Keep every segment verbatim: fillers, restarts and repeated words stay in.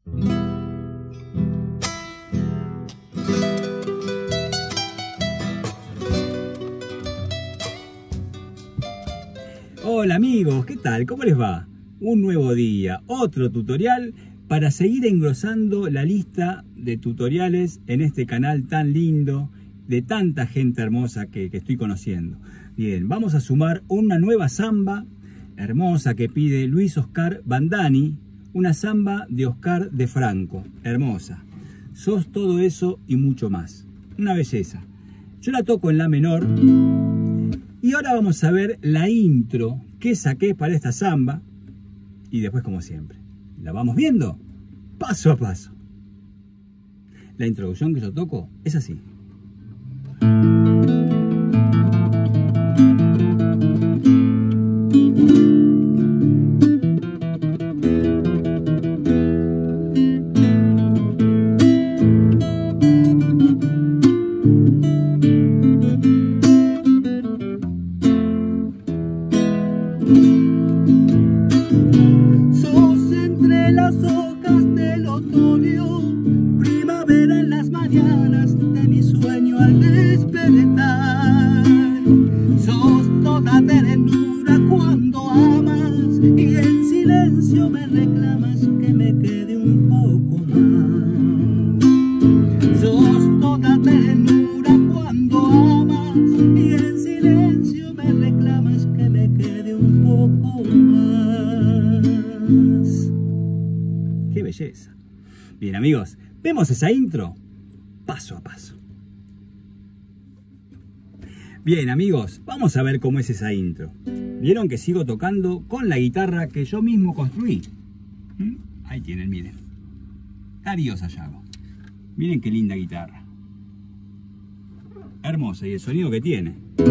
Hola amigos, ¿qué tal? ¿Cómo les va? Un nuevo día, otro tutorial para seguir engrosando la lista de tutoriales en este canal tan lindo, de tanta gente hermosa que, que estoy conociendo. Bien, vamos a sumar una nueva samba hermosa que pide Luis Oscar Bandani, una samba de Oscar de Franco, hermosa. Sos todo eso y mucho más, una belleza. Yo la toco en la menor y ahora vamos a ver la intro que saqué para esta samba y después, como siempre, la vamos viendo paso a paso. La introducción que yo toco es así. Sos entre las hojas del otoño, primavera en las mañanas de mi sueño al despertar. Sos toda ternura cuando amas y en silencio me reclamas que me quede un poco más. Sos toda ternura cuando amas y en silencio me reclamas que me quede un poco más. ¡Qué belleza! Bien amigos, vemos esa intro paso a paso. Bien amigos, vamos a ver cómo es esa intro. Vieron que sigo tocando con la guitarra que yo mismo construí. ¿Mm? Ahí tienen, miren. Darío Sayago. Miren qué linda guitarra. Hermosa, y el sonido que tiene.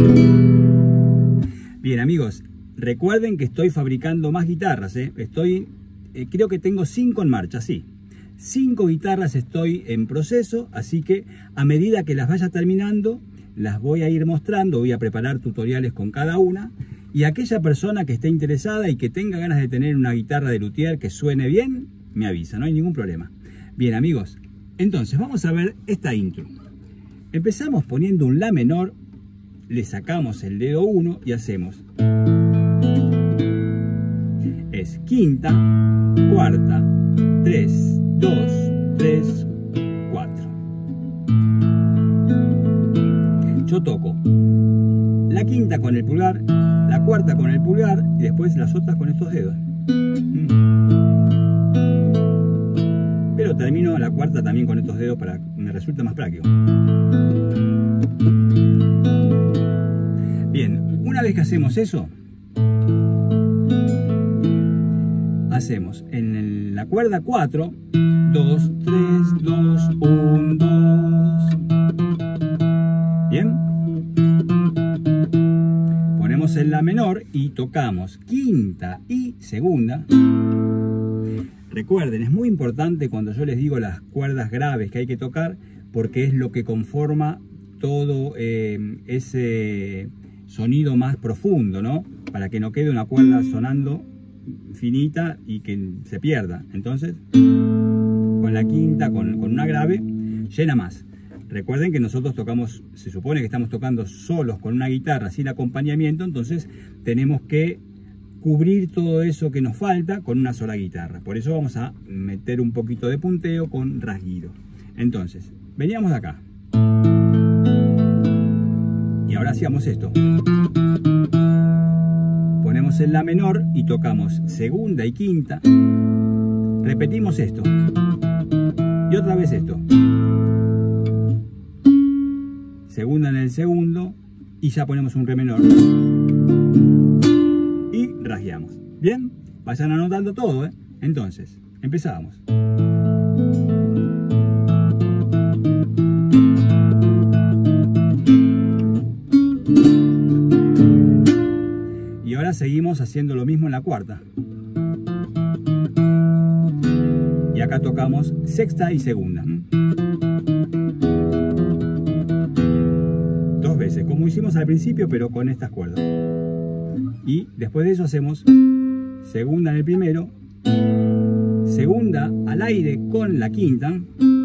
Bien amigos, recuerden que estoy fabricando más guitarras, ¿eh? Estoy, eh, creo que tengo cinco en marcha, sí. Cinco guitarras estoy en proceso, así que a medida que las vaya terminando, las voy a ir mostrando, voy a preparar tutoriales con cada una. Y aquella persona que esté interesada y que tenga ganas de tener una guitarra de luthier que suene bien, me avisa, no hay ningún problema. Bien amigos, entonces vamos a ver esta intro. Empezamos poniendo un La menor, le sacamos el dedo uno y hacemos. Es quinta, cuarta, tres, dos, tres, cuatro. Yo toco la quinta con el pulgar, la cuarta con el pulgar y después las otras con estos dedos. Pero termino la cuarta también con estos dedos para que me resulte más práctico. Bien, una vez que hacemos eso, hacemos en el, la cuerda cuatro, dos, tres, dos, uno, dos. Bien. Ponemos en la menor y tocamos quinta y segunda. Recuerden, es muy importante cuando yo les digo las cuerdas graves que hay que tocar, porque es lo que conforma todo eh, ese sonido más profundo, ¿no? Para que no quede una cuerda sonando finita y que se pierda. Entonces, con la quinta, con, con una grave, llena más. Recuerden que nosotros tocamos, se supone que estamos tocando solos con una guitarra sin acompañamiento, entonces tenemos que cubrir todo eso que nos falta con una sola guitarra. Por eso vamos a meter un poquito de punteo con rasguido. Entonces, veníamos de acá. Y ahora hacíamos esto. Ponemos en la menor y tocamos segunda y quinta. Repetimos esto. Y otra vez esto. Segunda en el segundo. Y ya ponemos un re menor. Y rasgueamos. Bien, vayan anotando todo, ¿eh? Entonces, empezamos. Y ahora seguimos haciendo lo mismo en la cuarta. Y acá tocamos sexta y segunda. Dos veces, como hicimos al principio, pero con estas cuerdas. Y después de eso hacemos segunda en el primero, segunda al aire con la quinta,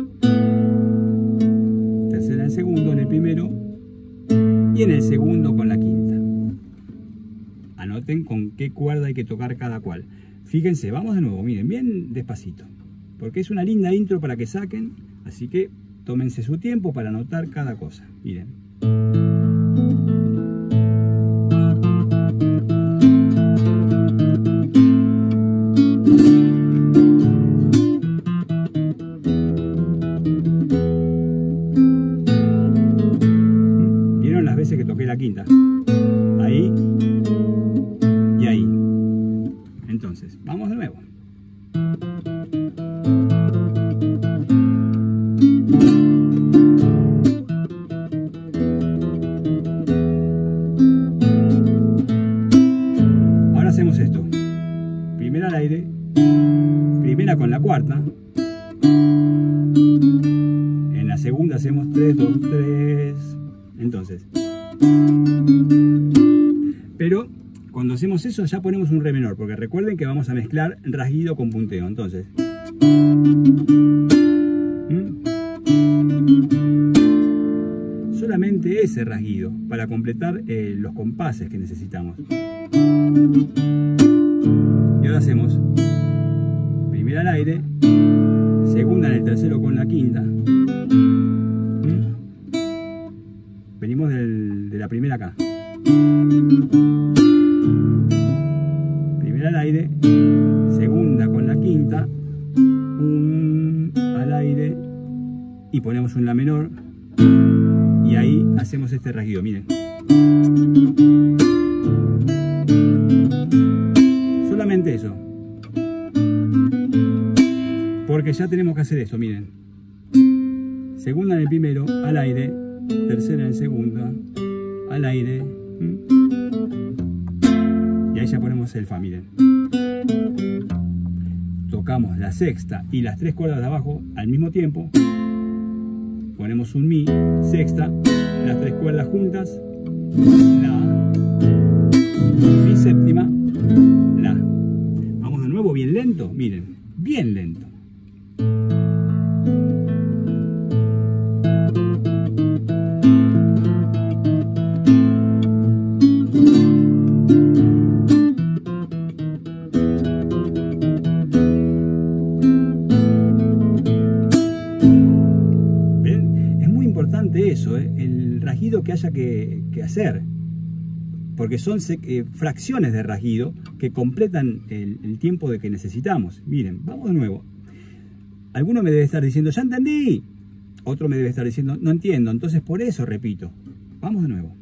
tercera en el segundo, en el primero y en el segundo con la quinta. Anoten con qué cuerda hay que tocar cada cual. Fíjense, vamos de nuevo, miren, bien despacito, porque es una linda intro para que saquen, así que tómense su tiempo para anotar cada cosa. Miren. ¿Vieron las veces que toqué la quinta? Ahí y ahí. Entonces, vamos de nuevo. Ahora hacemos esto. Primera al aire, primera con la cuarta. En la segunda hacemos tres, dos, tres. Entonces. Pero cuando hacemos eso ya ponemos un re menor, porque recuerden que vamos a mezclar rasguido con punteo. Entonces. ¿Mm? Solamente ese rasguido para completar eh, los compases que necesitamos. Y ahora hacemos primera al aire, segunda en el tercero con la quinta. ¿Mm? Venimos del, de la primera acá. Primera al aire, segunda con la quinta, un al aire y ponemos un la menor y ahí hacemos este rasguido, miren. Solamente eso. Porque ya tenemos que hacer esto, miren. Segunda en el primero, al aire, tercera en el segundo, al aire. Y ahí ya ponemos el fa, miren. Tocamos la sexta y las tres cuerdas de abajo al mismo tiempo. Ponemos un mi, sexta, las tres cuerdas juntas, la, mi séptima, la. Vamos de nuevo bien lento, miren, bien lento. Eso, ¿eh? El rasguido que haya que, que hacer, porque son eh, fracciones de rasguido que completan el, el tiempo de que necesitamos. Miren, vamos de nuevo. Alguno me debe estar diciendo, ya entendí. Otro me debe estar diciendo, no entiendo. Entonces por eso repito. Vamos de nuevo.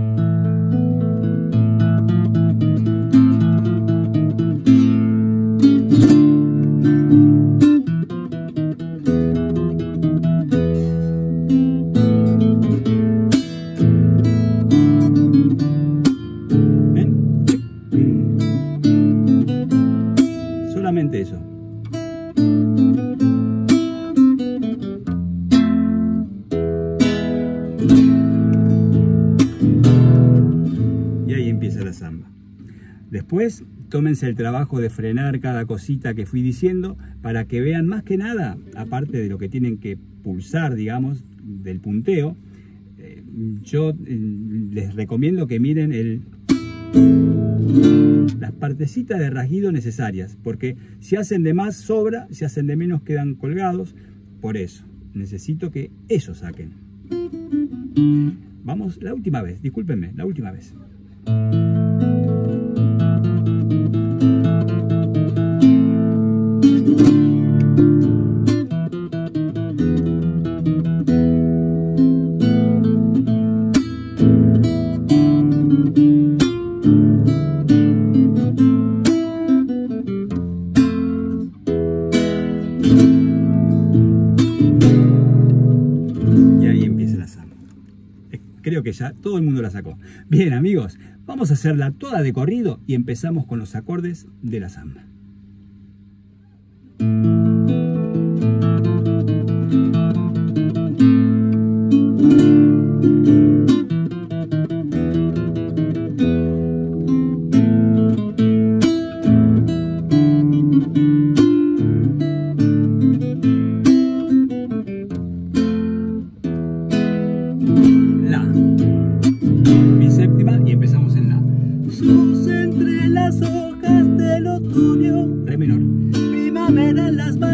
Eso. Y ahí empieza la samba. Después tómense el trabajo de frenar cada cosita que fui diciendo para que vean más que nada, aparte de lo que tienen que pulsar, digamos, del punteo, eh, yo eh, les recomiendo que miren el... las partecitas de rasguido necesarias, porque si hacen de más sobra, si hacen de menos quedan colgados. Por eso necesito que ellos saquen. Vamos, la última vez, discúlpenme, la última vez. Creo que ya todo el mundo la sacó. Bien, amigos, vamos a hacerla toda de corrido y empezamos con los acordes de la samba.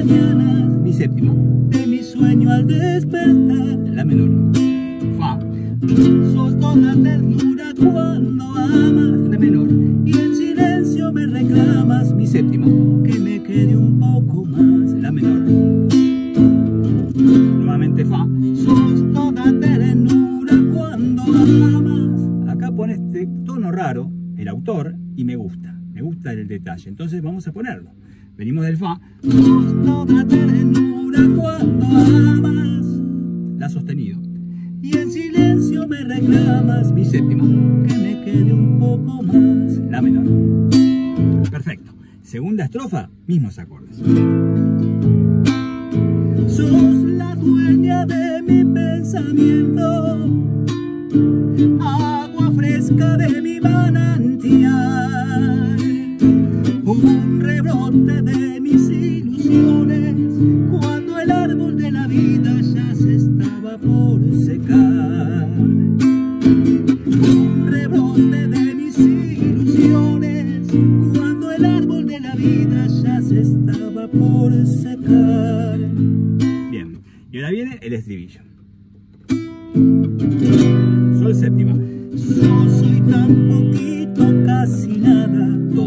mañanas, mi séptima, de mi sueño al despertar, la menor, fa, sos toda ternura cuando amas, re menor, y en silencio me reclamas, mi séptima, que me quede un poco más, la menor, nuevamente fa, sos toda ternura cuando amas. acá pone este tono raro, el autor, y me gusta, me gusta el detalle, entonces vamos a ponerlo. Venimos del fa, Sos toda ternura cuando amas, la sostenido, y en silencio me reclamas, mi séptima, que me quede un poco más, la menor. Perfecto. Segunda estrofa, mismos acordes. sos la dueña de mi pensamiento, agua fresca de mi manantial, un rebrote de mis ilusiones, cuando el árbol de la vida ya se estaba por secar. Un rebrote de mis ilusiones, cuando el árbol de la vida ya se estaba por secar. Bien. Y ahora viene el estribillo. Sol séptima, Yo soy tan poquito, casi nada. do,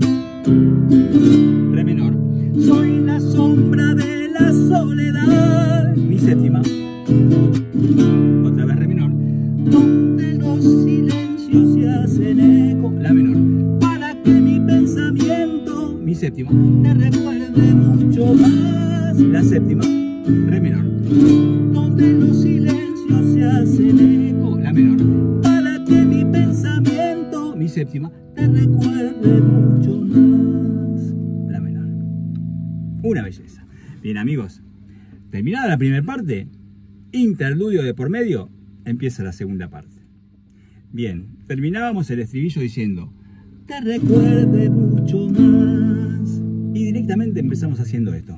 re menor, Soy la sombra de la soledad, mi séptima, otra vez re menor, donde los silencios se hacen eco, la menor, para que mi pensamiento mi séptima, te recuerde mucho más. la séptima, re menor, Donde los silencios se hacen eco, la menor, para que mi pensamiento mi séptima, te recuerde mucho más. la menor. Una belleza. Bien, amigos, terminada la primera parte, interludio de por medio, empieza la segunda parte. Bien, terminábamos el estribillo diciendo, Te recuerde mucho más. y directamente empezamos haciendo esto.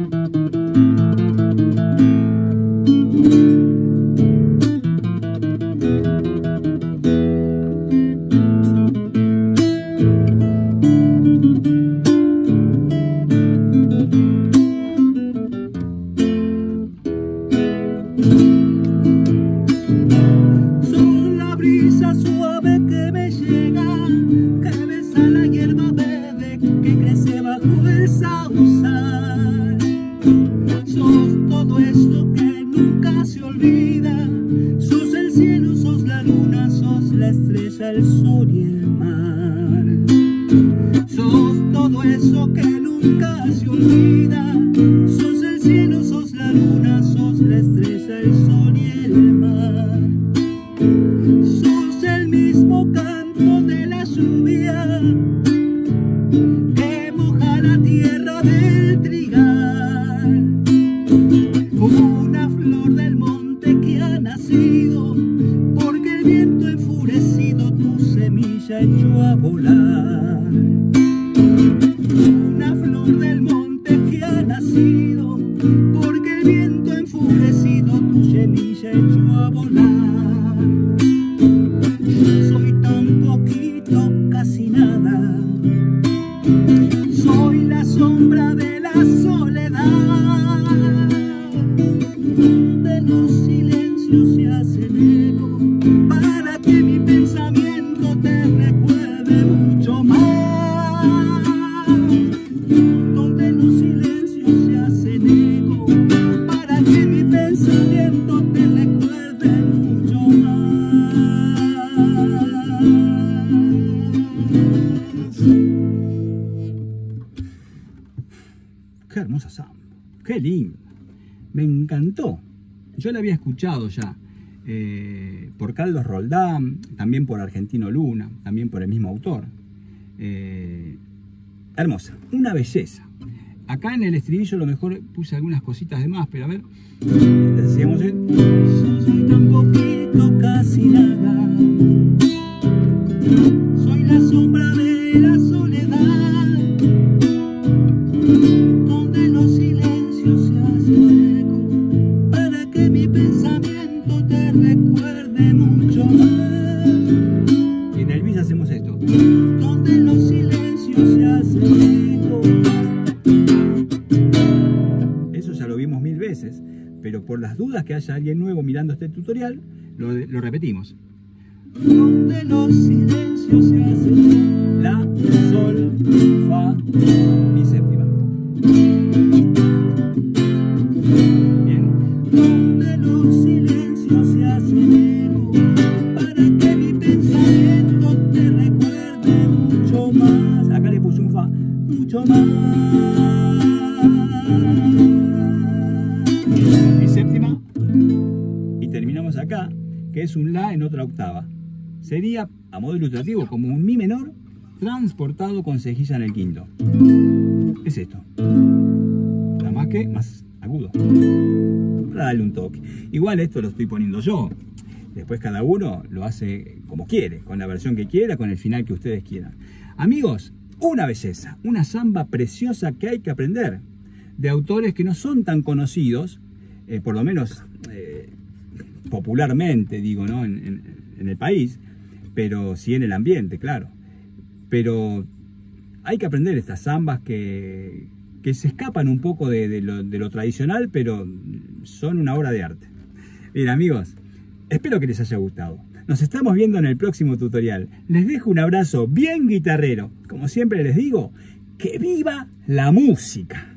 Sos la brisa suave que me llega, que besa la hierba verde que crece bajo el sausal. Sos todo eso que nunca se olvida, sos el cielo, sos la luna, sos la estrella, el sol y el mar. Sos todo eso que nunca se olvida, sos el cielo, sos la luna, sos la estrella, el sol y el mar. Sos el mismo canto de la lluvia que moja la tierra del trigal, una flor del monte que ha nacido porque el viento enfurecido tu semilla echó a volar. Una flor del monte que ha nacido porque el viento enfurecido tu semilla echó a volar. Soy tan poquito, casi nada. Soy la sombra de la soledad, de los silencios se hacen eco, para que mi pensamiento te recuerde mucho más. Donde los silencios se hacen eco, para que mi pensamiento te recuerde mucho más. Qué hermosa samba, qué lindo, me encantó. Yo la había escuchado ya eh, por Carlos Roldán, también por Argentino Luna, también por el mismo autor. Eh, hermosa, una belleza. Acá en el estribillo a lo mejor puse algunas cositas de más, pero a ver, decíamos, ¿eh? Soy tan poquito, casi nada. Soy la sombra de la soledad, donde los silencios se hacen eco, para que mi pensamiento te recuerde mucho más. Y en el bis hacemos esto. Donde los silencios se hacen eco, ya lo vimos mil veces, pero por las dudas que haya alguien nuevo mirando este tutorial, lo, lo repetimos. Donde los silencios se hacen La, sol, fa, mi séptima. Bien. donde los silencios se hacen eco, para que mi pensamiento te recuerde mucho más, Acá le puse un fa. mucho más. Mi séptima. Y terminamos acá, que es un la en otra octava. Sería, a modo ilustrativo, como un mi menor transportado con cejilla en el quinto. Es esto. Nada más que más agudo. Para darle un toque. Igual esto lo estoy poniendo yo. Después cada uno lo hace como quiere, con la versión que quiera, con el final que ustedes quieran. Amigos, una belleza, una samba preciosa que hay que aprender. De autores que no son tan conocidos, eh, por lo menos eh, popularmente, digo, ¿no? En, en, en el país, pero sí en el ambiente, claro. Pero hay que aprender estas zambas que, que se escapan un poco de, de, lo, de lo tradicional, pero son una obra de arte. Bien, amigos, espero que les haya gustado. Nos estamos viendo en el próximo tutorial. Les dejo un abrazo bien guitarrero. Como siempre les digo, ¡que viva la música!